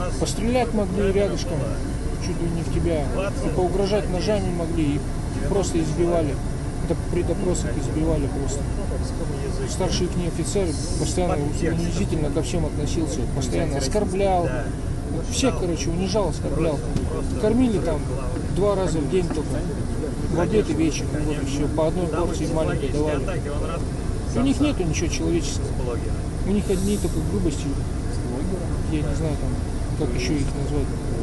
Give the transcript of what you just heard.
Пострелять могли рядышком, чуть ли не в тебя, и поугрожать ножами могли, и просто избивали. При допросах избивали просто. Старший их офицер постоянно унизительно ко всем относился, постоянно оскорблял. Всех, короче, унижал, оскорблял. Кормили там 2 раза в день только, в обед и вечер, вот и все, по одной порции маленькой давали. У них нету ничего человеческого. У них одни только грубости, я не знаю там, как еще их назвать.